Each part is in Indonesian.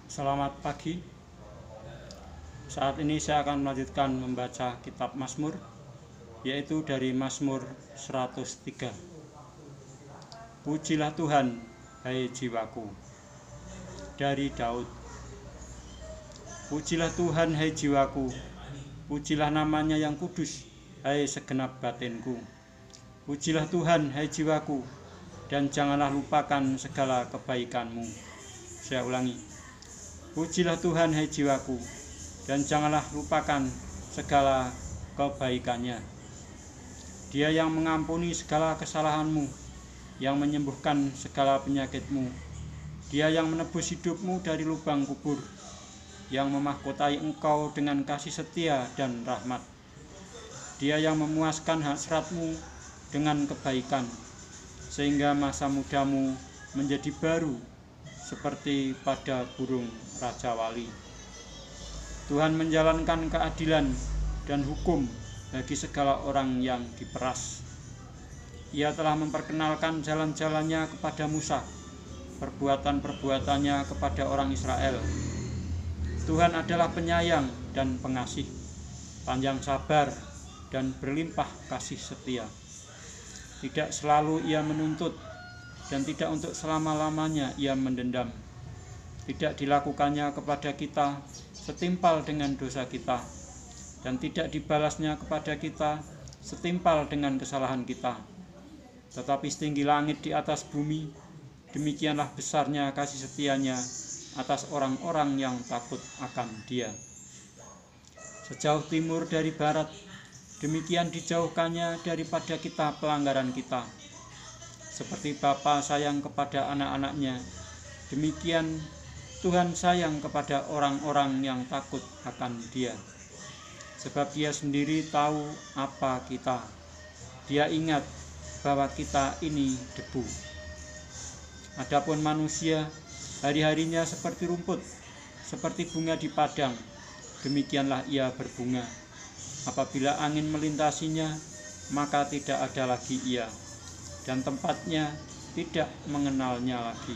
Selamat pagi. Saat ini saya akan melanjutkan membaca kitab Mazmur, yaitu dari Mazmur 103. Pujilah Tuhan, hai jiwaku. Dari Daud. Pujilah Tuhan, hai jiwaku. Pujilah namanya yang kudus, hai segenap batinku. Pujilah Tuhan, hai jiwaku, dan janganlah lupakan segala kebaikanmu. Saya ulangi. Pujilah Tuhan, hai jiwaku, dan janganlah lupakan segala kebaikannya. Dia yang mengampuni segala kesalahanmu, yang menyembuhkan segala penyakitmu. Dia yang menebus hidupmu dari lubang kubur, yang memahkotai engkau dengan kasih setia dan rahmat. Dia yang memuaskan hasratmu dengan kebaikan, sehingga masa mudamu menjadi baru seperti pada burung Raja Wali. Tuhan menjalankan keadilan dan hukum bagi segala orang yang diperas. Ia telah memperkenalkan jalan-jalannya kepada Musa, perbuatan-perbuatannya kepada orang Israel. Tuhan adalah penyayang dan pengasih, panjang sabar dan berlimpah kasih setia. Tidak selalu ia menuntut, dan tidak untuk selama-lamanya ia mendendam. Tidak dilakukannya kepada kita setimpal dengan dosa kita, dan tidak dibalasnya kepada kita setimpal dengan kesalahan kita. Tetapi setinggi langit di atas bumi, demikianlah besarnya kasih setianya atas orang-orang yang takut akan Dia. Sejauh timur dari barat, demikian dijauhkannya daripada kita pelanggaran kita. Seperti Bapa sayang kepada anak-anaknya, demikian Tuhan sayang kepada orang-orang yang takut akan Dia. Sebab Dia sendiri tahu apa kita. Dia ingat bahwa kita ini debu. Adapun manusia, hari-harinya seperti rumput, seperti bunga di padang, demikianlah ia berbunga. Apabila angin melintasinya, maka tidak ada lagi ia, dan tempatnya tidak mengenalnya lagi.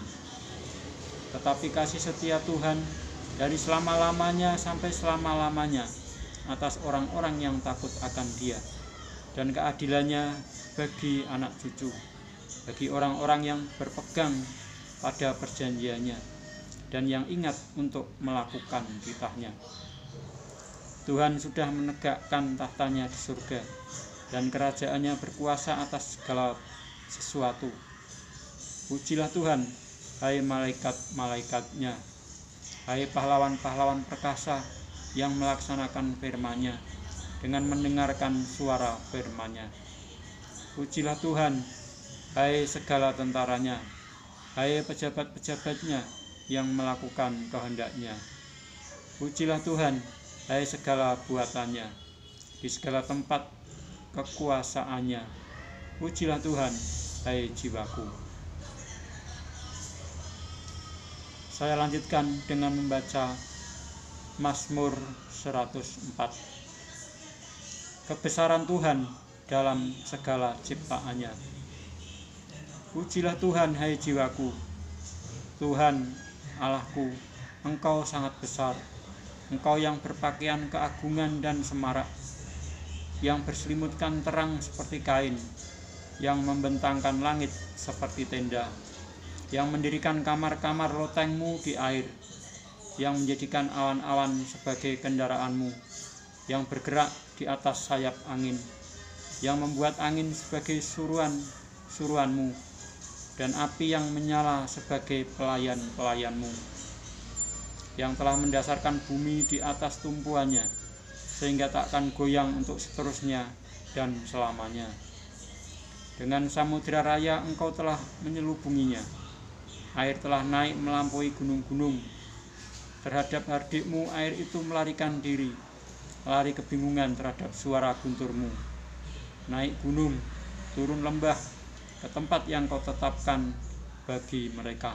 Tetapi kasih setia Tuhan dari selama-lamanya sampai selama-lamanya atas orang-orang yang takut akan Dia, dan keadilannya bagi anak cucu, bagi orang-orang yang berpegang pada perjanjiannya dan yang ingat untuk melakukan titahnya. Tuhan sudah menegakkan tahtanya di surga, dan kerajaannya berkuasa atas segala sesuatu. Pujilah Tuhan, hai malaikat-malaikatnya, hai pahlawan-pahlawan perkasa yang melaksanakan firman-Nya dengan mendengarkan suara firman-Nya. Pujilah Tuhan, hai segala tentaranya, hai pejabat-pejabatnya yang melakukan kehendak-Nya. Pujilah Tuhan, hai segala buatannya, di segala tempat kekuasaannya. Pujilah Tuhan, hai jiwaku. Saya lanjutkan dengan membaca Mazmur 104. Kebesaran Tuhan dalam segala ciptaannya. Pujilah Tuhan, hai jiwaku. Tuhan Allahku, Engkau sangat besar. Engkau yang berpakaian keagungan dan semarak, yang berselimutkan terang seperti kain, yang membentangkan langit seperti tenda, yang mendirikan kamar-kamar lotengmu di air, yang menjadikan awan-awan sebagai kendaraanmu, yang bergerak di atas sayap angin, yang membuat angin sebagai suruhanmu, dan api yang menyala sebagai pelayan-pelayanmu, yang telah mendasarkan bumi di atas tumpuannya, sehingga takkan goyang untuk seterusnya dan selamanya. Dengan samudera raya Engkau telah menyelubunginya. Air telah naik melampaui gunung-gunung. Terhadap hardikmu air itu melarikan diri, lari kebingungan terhadap suara gunturmu. Naik gunung, turun lembah, ke tempat yang Kau tetapkan bagi mereka.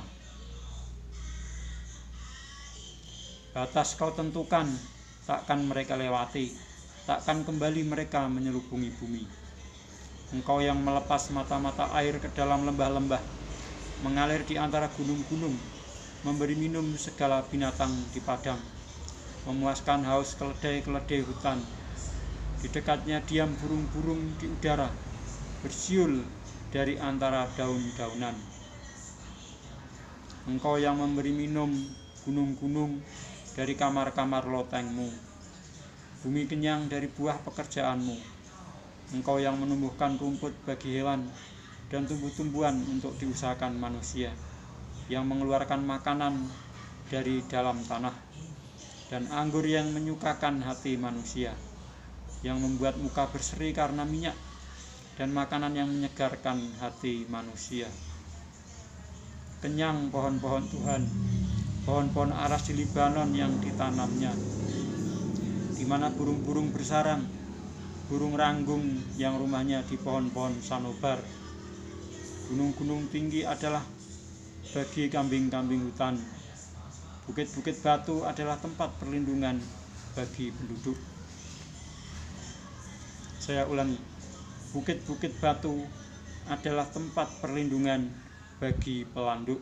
Batas Kau tentukan, takkan mereka lewati, takkan kembali mereka menyelubungi bumi. Engkau yang melepas mata-mata air ke dalam lembah-lembah, mengalir di antara gunung-gunung, memberi minum segala binatang di padang, memuaskan haus keledai-keledai hutan. Di dekatnya diam burung-burung di udara, bersiul dari antara daun-daunan. Engkau yang memberi minum gunung-gunung dari kamar-kamar lotengmu. Bumi kenyang dari buah pekerjaanmu. Engkau yang menumbuhkan rumput bagi hewan dan tumbuh-tumbuhan untuk diusahakan manusia, yang mengeluarkan makanan dari dalam tanah, dan anggur yang menyukakan hati manusia, yang membuat muka berseri karena minyak, dan makanan yang menyegarkan hati manusia. Kenyang pohon-pohon Tuhan, pohon-pohon aras di Libanon yang ditanamnya, di mana burung-burung bersarang, burung ranggung yang rumahnya di pohon-pohon sanobar. Gunung-gunung tinggi adalah bagi kambing-kambing hutan. Bukit-bukit batu adalah tempat perlindungan bagi penduduk. Saya ulangi, bukit-bukit batu adalah tempat perlindungan bagi pelanduk.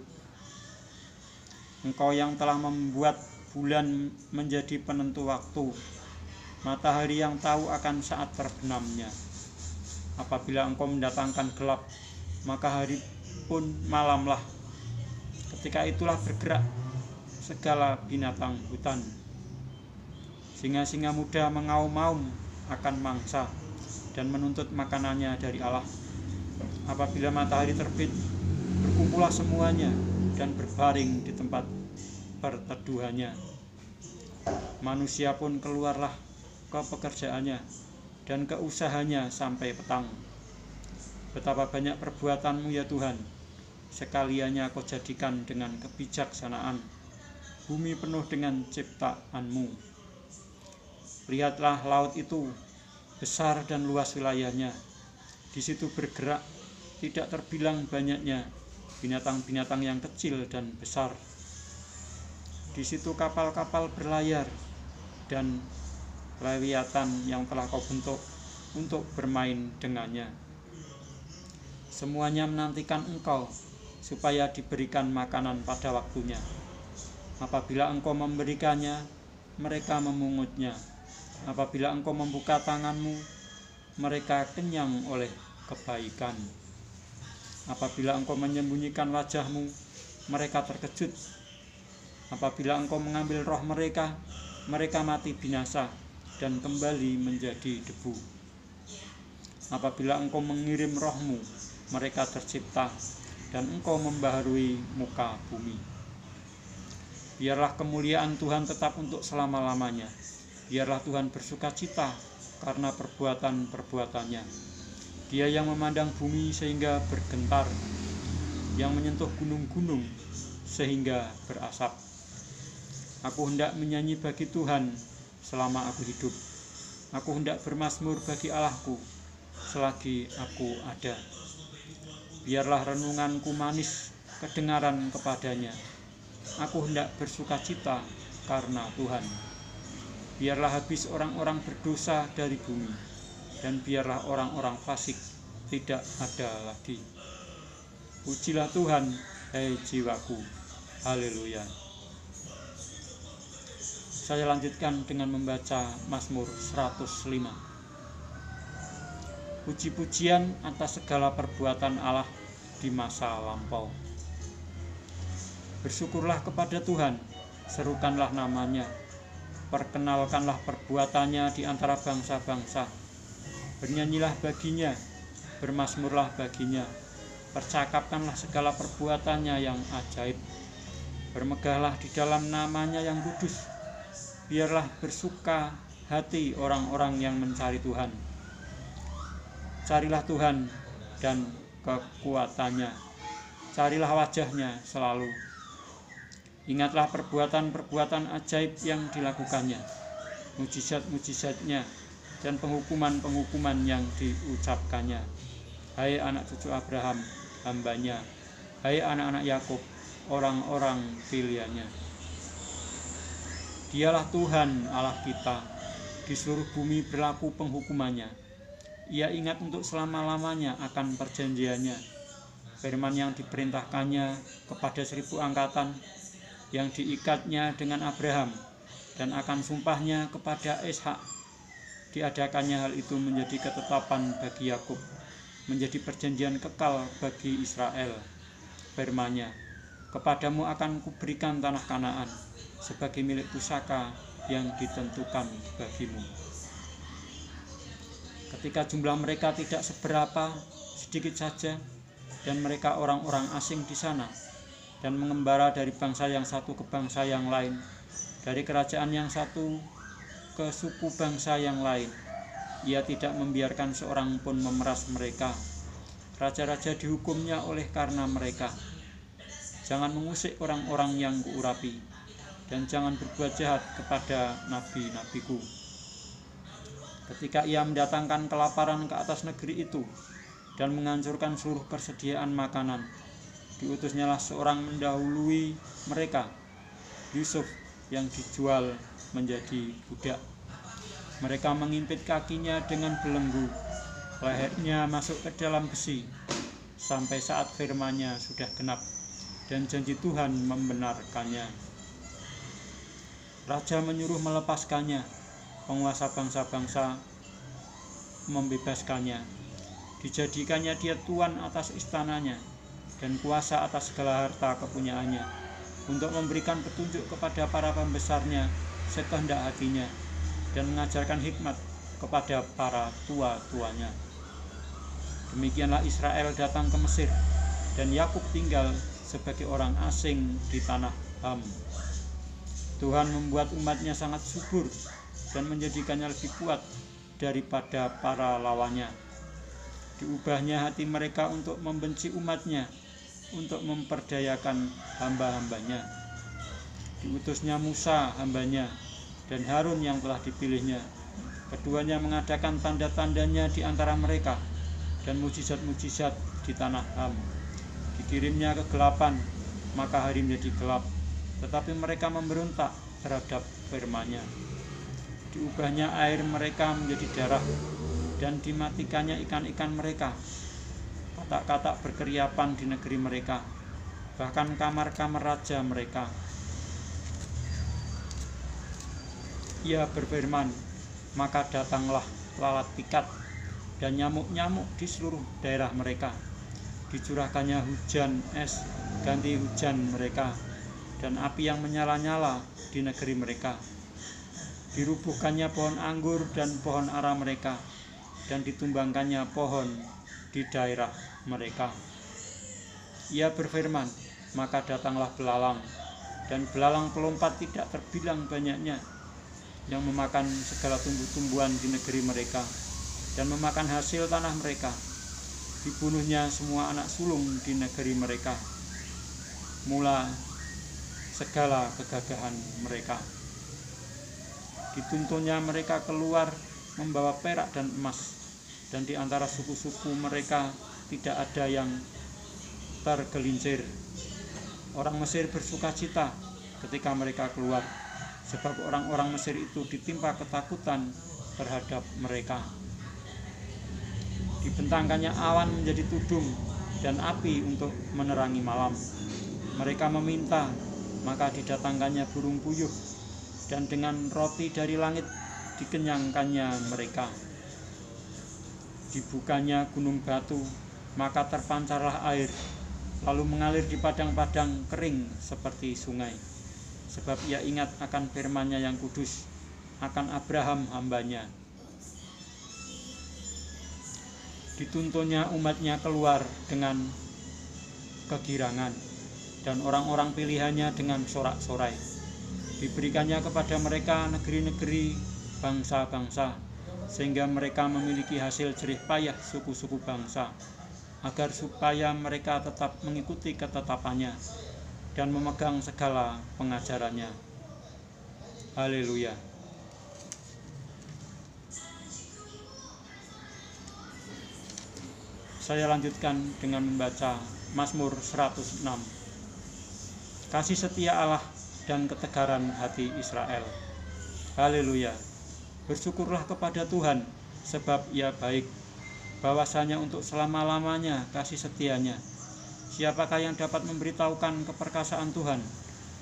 Engkau yang telah membuat bulan menjadi penentu waktu, matahari yang tahu akan saat terbenamnya. Apabila engkau mendatangkan gelap, maka hari pun malamlah. Ketika itulah bergerak segala binatang hutan. Singa-singa muda mengaum-aum akan mangsa dan menuntut makanannya dari Allah. Apabila matahari terbit, berkumpullah semuanya dan berbaring di tempat perteduhannya. Manusia pun keluarlah ke pekerjaannya dan ke usahanya sampai petang. Betapa banyak perbuatanmu ya Tuhan, sekaliannya kau jadikan dengan kebijaksanaan. Bumi penuh dengan ciptaanmu. Lihatlah laut itu, besar dan luas wilayahnya. Di situ bergerak, tidak terbilang banyaknya binatang-binatang yang kecil dan besar. Di situ kapal-kapal berlayar dan lewiatan yang telah kau bentuk untuk bermain dengannya. Semuanya menantikan engkau supaya diberikan makanan pada waktunya. Apabila engkau memberikannya, mereka memungutnya. Apabila engkau membuka tanganmu, mereka kenyang oleh kebaikan. Apabila engkau menyembunyikan wajahmu, mereka terkejut. Apabila engkau mengambil roh mereka, mereka mati binasa dan kembali menjadi debu. Apabila engkau mengirim rohmu, mereka tercipta dan engkau membaharui muka bumi. Biarlah kemuliaan Tuhan tetap untuk selama-lamanya. Biarlah Tuhan bersukacita karena perbuatan-perbuatannya. Dia yang memandang bumi sehingga bergentar, yang menyentuh gunung-gunung sehingga berasap. Aku hendak menyanyi bagi Tuhan selama aku hidup. Aku hendak bermazmur bagi Allahku selagi aku ada. Biarlah renunganku manis kedengaran kepadanya. Aku hendak bersukacita karena Tuhan. Biarlah habis orang-orang berdosa dari bumi, dan biarlah orang-orang fasik tidak ada lagi. Pujilah Tuhan, hai jiwaku. Haleluya. Saya lanjutkan dengan membaca Mazmur 105. Puji-pujian atas segala perbuatan Allah di masa lampau. Bersyukurlah kepada Tuhan, serukanlah namanya, perkenalkanlah perbuatannya di antara bangsa-bangsa. Bernyanyilah baginya, bermazmurlah baginya, percakapkanlah segala perbuatannya yang ajaib. Bermegahlah di dalam namanya yang kudus. Biarlah bersuka hati orang-orang yang mencari Tuhan. Carilah Tuhan dan kekuatannya, carilah wajahnya selalu. Ingatlah perbuatan-perbuatan ajaib yang dilakukannya, mujizat-mujizatnya, dan penghukuman-penghukuman yang diucapkannya. Hai anak cucu Abraham, hambanya, hai anak-anak Yakub, orang-orang pilihannya. Dialah Tuhan Allah kita, di seluruh bumi berlaku penghukumannya. Ia ingat untuk selama-lamanya akan perjanjiannya, firman yang diperintahkannya kepada 1000 angkatan, yang diikatnya dengan Abraham dan akan sumpahnya kepada Ishak. Diadakannya hal itu menjadi ketetapan bagi Yakub, menjadi perjanjian kekal bagi Israel. Firman-Nya, kepadamu akan kuberikan tanah Kanaan sebagai milik pusaka yang ditentukan bagimu. Ketika jumlah mereka tidak seberapa, sedikit saja, dan mereka orang-orang asing di sana, dan mengembara dari bangsa yang satu ke bangsa yang lain, dari kerajaan yang satu ke suku bangsa yang lain, ia tidak membiarkan seorang pun memeras mereka. Raja-raja dihukumnya oleh karena mereka. Jangan mengusik orang-orang yang kuurapi, dan jangan berbuat jahat kepada nabi-nabiku. Ketika ia mendatangkan kelaparan ke atas negeri itu dan menghancurkan seluruh persediaan makanan, diutusnyalah seorang mendahului mereka, Yusuf yang dijual menjadi budak. Mereka mengimpit kakinya dengan belenggu, lehernya masuk ke dalam besi, sampai saat firman-Nya sudah genap dan janji Tuhan membenarkannya. Raja menyuruh melepaskannya, penguasa bangsa-bangsa membebaskannya. Dijadikannya dia tuan atas istananya dan kuasa atas segala harta kepunyaannya, untuk memberikan petunjuk kepada para pembesarnya sekehendak hatinya, dan mengajarkan hikmat kepada para tua-tuanya. Demikianlah Israel datang ke Mesir, dan Yakub tinggal sebagai orang asing di tanah Ham. Tuhan membuat umatnya sangat subur dan menjadikannya lebih kuat daripada para lawannya. Diubahnya hati mereka untuk membenci umatnya, untuk memperdayakan hamba-hambanya. Diutusnya Musa hambanya dan Harun yang telah dipilihnya. Keduanya mengadakan tanda-tandanya di antara mereka dan mujizat-mujizat di tanah Ham. Dikirimnya kegelapan, maka hari menjadi gelap, tetapi mereka memberontak terhadap firman-Nya. Diubahnya air mereka menjadi darah, dan dimatikannya ikan-ikan mereka. Katak-katak berkeriapan di negeri mereka, bahkan kamar-kamar raja mereka. Ia berfirman, maka datanglah lalat pikat dan nyamuk-nyamuk di seluruh daerah mereka. Dicurahkannya hujan es ganti hujan mereka, dan api yang menyala-nyala di negeri mereka. Dirubuhkannya pohon anggur dan pohon ara mereka, dan ditumbangkannya pohon di daerah mereka. Ia berfirman, maka datanglah belalang, dan belalang pelompat tidak terbilang banyaknya, yang memakan segala tumbuh-tumbuhan di negeri mereka, dan memakan hasil tanah mereka. Dibunuhnya semua anak sulung di negeri mereka, mula segala kegagahan mereka. Dituntunnya mereka keluar membawa perak dan emas, dan di antara suku-suku mereka tidak ada yang tergelincir. Orang Mesir bersukacita ketika mereka keluar, sebab orang-orang Mesir itu ditimpa ketakutan terhadap mereka. Dibentangkannya awan menjadi tudung dan api untuk menerangi malam. Mereka meminta, maka didatangkannya burung puyuh, dan dengan roti dari langit dikenyangkannya mereka. Dibukanya gunung batu, maka terpancarlah air, lalu mengalir di padang-padang kering seperti sungai. Sebab ia ingat akan firman-Nya yang kudus, akan Abraham hambanya. Dituntunnya umatnya keluar dengan kegirangan, dan orang-orang pilihannya dengan sorak-sorai. Diberikannya kepada mereka negeri-negeri, bangsa-bangsa, sehingga mereka memiliki hasil jerih payah suku-suku bangsa, agar supaya mereka tetap mengikuti ketetapannya dan memegang segala pengajarannya. Haleluya. Saya lanjutkan dengan membaca Mazmur 106. Kasih setia Allah dan ketegaran hati Israel. Haleluya. Bersyukurlah kepada Tuhan, sebab Ia baik. Bahwasanya untuk selama-lamanya kasih setianya. Siapakah yang dapat memberitahukan keperkasaan Tuhan?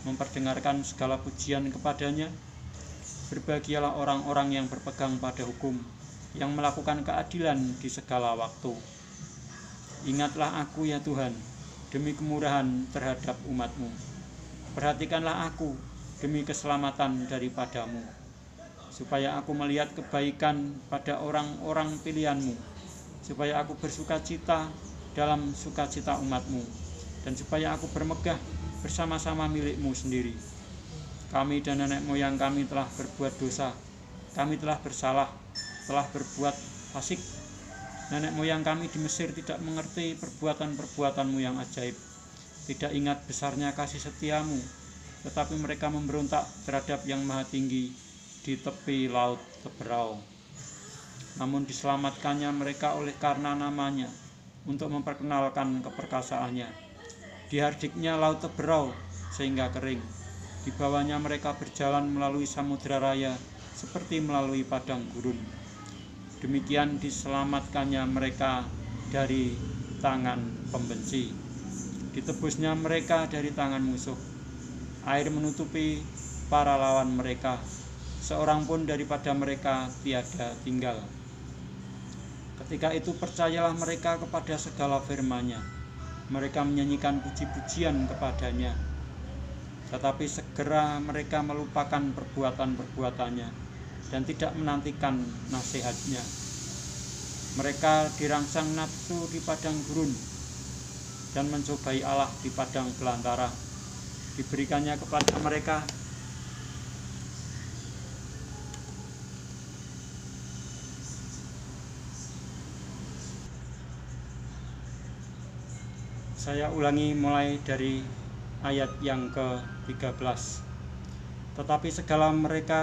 memperdengarkan segala pujian kepadanya. Berbahagialah orang-orang yang berpegang pada hukum, yang melakukan keadilan di segala waktu. Ingatlah aku ya Tuhan, demi kemurahan terhadap umat-Mu. Perhatikanlah aku demi keselamatan daripadamu, supaya aku melihat kebaikan pada orang-orang pilihan-Mu, supaya aku bersuka cita dalam sukacita umat-Mu, dan supaya aku bermegah bersama-sama milik-Mu sendiri. Kami dan nenek moyang kami telah berbuat dosa, kami telah bersalah, telah berbuat fasik. Nenek moyang kami di Mesir tidak mengerti perbuatan-perbuatan-Mu yang ajaib, tidak ingat besarnya kasih setia-Mu, tetapi mereka memberontak terhadap Yang Maha Tinggi di tepi laut Teberau. Namun diselamatkannya mereka oleh karena namanya, untuk memperkenalkan keperkasaannya. Dihardiknya laut Teberau sehingga kering. Di bawahnya mereka berjalan melalui samudera raya seperti melalui padang gurun. Demikian diselamatkannya mereka dari tangan pembenci. Ditebusnya mereka dari tangan musuh. Air menutupi para lawan mereka, seorang pun daripada mereka tiada tinggal. Ketika itu percayalah mereka kepada segala firman-Nya. Mereka menyanyikan puji-pujian kepadanya. Tetapi segera mereka melupakan perbuatan-perbuatannya dan tidak menantikan nasihat-Nya. Mereka dirangsang nafsu di padang gurun dan mencobai Allah di padang belantara. Diberikannya kepada mereka saya ulangi mulai dari ayat yang ke-13. Tetapi segera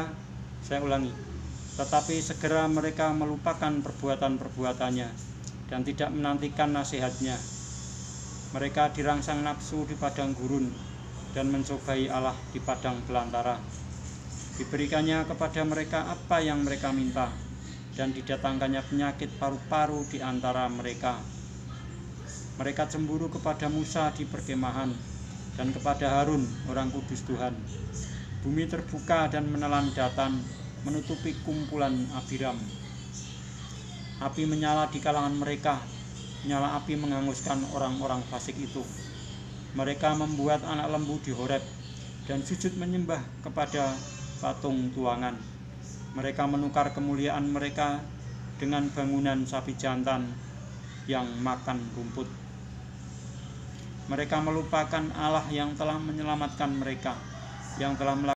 mereka melupakan perbuatan-perbuatannya dan tidak menantikan nasihat-Nya. Mereka dirangsang nafsu di padang gurun dan mencobai Allah di padang belantara. Diberikannya kepada mereka apa yang mereka minta, dan didatangkannya penyakit paru-paru di antara mereka. Mereka cemburu kepada Musa di perkemahan, dan kepada Harun, orang kudus Tuhan. Bumi terbuka dan menelan Datan, menutupi kumpulan Abiram. Api menyala di kalangan mereka, nyala api menghanguskan orang-orang fasik itu. Mereka membuat anak lembu di Horeb dan sujud menyembah kepada patung tuangan. Mereka menukar kemuliaan mereka dengan bangunan sapi jantan yang makan rumput. Mereka melupakan Allah yang telah menyelamatkan mereka, yang telah melakukan